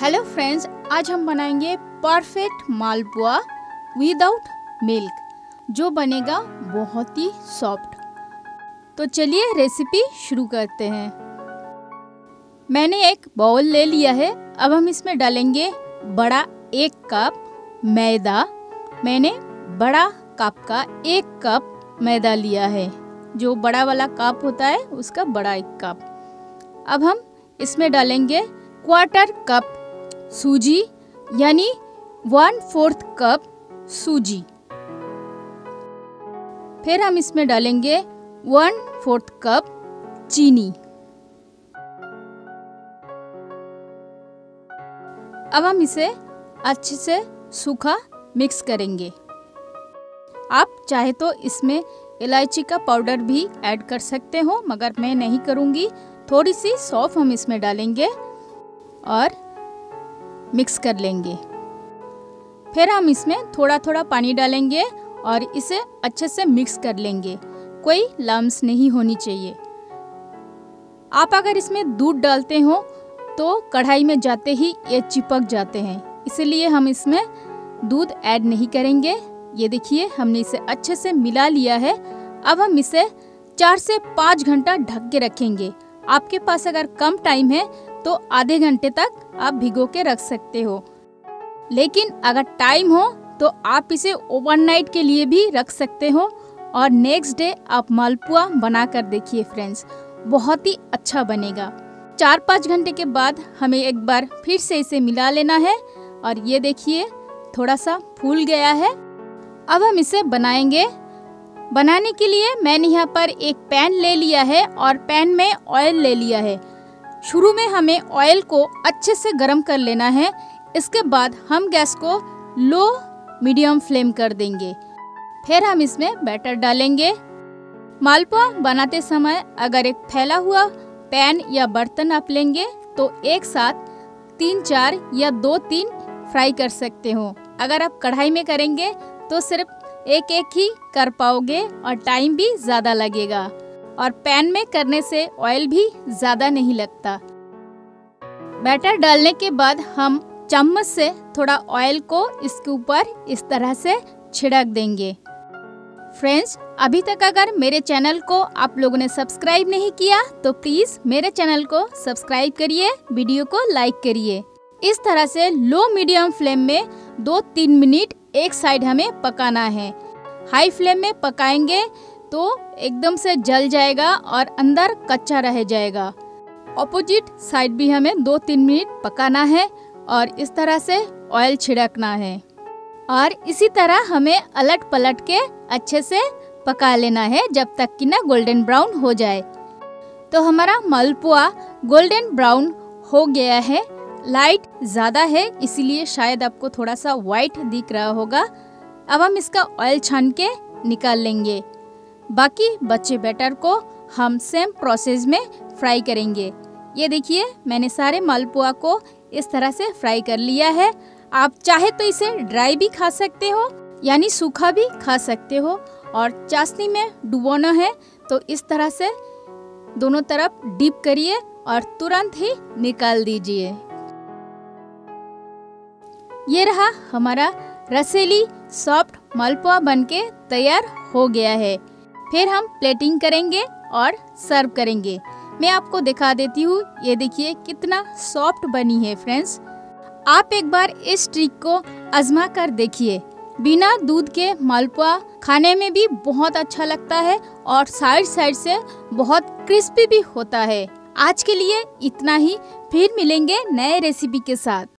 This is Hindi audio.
हेलो फ्रेंड्स, आज हम बनाएंगे परफेक्ट मालपुआ विदाउट मिल्क जो बनेगा बहुत ही सॉफ्ट। तो चलिए रेसिपी शुरू करते हैं। मैंने एक बाउल ले लिया है। अब हम इसमें डालेंगे बड़ा 1 कप मैदा। मैंने बड़ा कप का 1 कप मैदा लिया है, जो बड़ा वाला कप होता है उसका बड़ा 1 कप। अब हम इसमें डालेंगे 1/4 कप सूजी यानी 1/4 कप सूजी। फिर हम इसमें डालेंगे 1/4 कप चीनी। अब हम इसे अच्छे से सूखा मिक्स करेंगे। आप चाहे तो इसमें इलायची का पाउडर भी ऐड कर सकते हो, मगर मैं नहीं करूँगी। थोड़ी सी सौंफ हम इसमें डालेंगे और मिक्स कर लेंगे। फिर हम इसमें थोड़ा थोड़ा पानी डालेंगे और इसे अच्छे से मिक्स कर लेंगे। कोई लम्स नहीं होनी चाहिए। आप अगर इसमें दूध डालते हो तो कढ़ाई में जाते ही ये चिपक जाते हैं, इसलिए हम इसमें दूध ऐड नहीं करेंगे। ये देखिए, हमने इसे अच्छे से मिला लिया है। अब हम इसे 4 से 5 घंटा ढक के रखेंगे। आपके पास अगर कम टाइम है तो आधे घंटे तक आप भिगो के रख सकते हो, लेकिन अगर टाइम हो तो आप इसे ओवरनाइट के लिए भी रख सकते हो और नेक्स्ट डे आप मालपुआ बना कर देखिए फ्रेंड्स, बहुत ही अच्छा बनेगा। 4-5 घंटे के बाद हमें एक बार फिर से इसे मिला लेना है और ये देखिए थोड़ा सा फूल गया है। अब हम इसे बनाएंगे। बनाने के लिए मैंने यहाँ पर एक पैन ले लिया है और पैन में ऑयल ले लिया है। शुरू में हमें ऑयल को अच्छे से गर्म कर लेना है। इसके बाद हम गैस को लो मीडियम फ्लेम कर देंगे। फिर हम इसमें बैटर डालेंगे। मालपुआ बनाते समय अगर एक फैला हुआ पैन या बर्तन आप लेंगे तो एक साथ 3-4 या 2-3 फ्राई कर सकते हो। अगर आप कढ़ाई में करेंगे तो सिर्फ एक ही कर पाओगे और टाइम भी ज़्यादा लगेगा, और पैन में करने से ऑयल भी ज़्यादा नहीं लगता। बैटर डालने के बाद हम चम्मच से थोड़ा ऑयल को इसके ऊपर इस तरह से छिड़क देंगे। फ्रेंड्स, अभी तक अगर मेरे चैनल को आप लोगों ने सब्सक्राइब नहीं किया तो प्लीज़ मेरे चैनल को सब्सक्राइब करिए, वीडियो को लाइक करिए। इस तरह से लो मीडियम फ्लेम में 2-3 मिनट एक साइड हमें पकाना है। हाई फ्लेम में पकाएंगे तो एकदम से जल जाएगा और अंदर कच्चा रह जाएगा। ऑपोजिट साइड भी हमें 2-3 मिनट पकाना है और इस तरह से ऑयल छिड़कना है और इसी तरह हमें अलट पलट के अच्छे से पका लेना है जब तक कि ना गोल्डन ब्राउन हो जाए। तो हमारा मालपुआ गोल्डन ब्राउन हो गया है। लाइट ज़्यादा है इसीलिए शायद आपको थोड़ा सा वाइट दिख रहा होगा। अब हम इसका ऑयल छान के निकाल लेंगे। बाकी बचे बैटर को हम सेम प्रोसेस में फ्राई करेंगे। ये देखिए, मैंने सारे मालपुआ को इस तरह से फ्राई कर लिया है। आप चाहे तो इसे ड्राई भी खा सकते हो यानी सूखा भी खा सकते हो, और चाशनी में डुबोना है तो इस तरह से दोनों तरफ डिप करिए और तुरंत ही निकाल दीजिए। ये रहा हमारा रसीली सॉफ्ट मालपुआ बनके तैयार हो गया है। फिर हम प्लेटिंग करेंगे और सर्व करेंगे। मैं आपको दिखा देती हूँ। ये देखिए कितना सॉफ्ट बनी है फ्रेंड्स। आप एक बार इस ट्रिक को आजमा कर देखिए। बिना दूध के मालपुआ खाने में भी बहुत अच्छा लगता है और साइड से बहुत क्रिस्पी भी होता है। आज के लिए इतना ही, फिर मिलेंगे नए रेसिपी के साथ।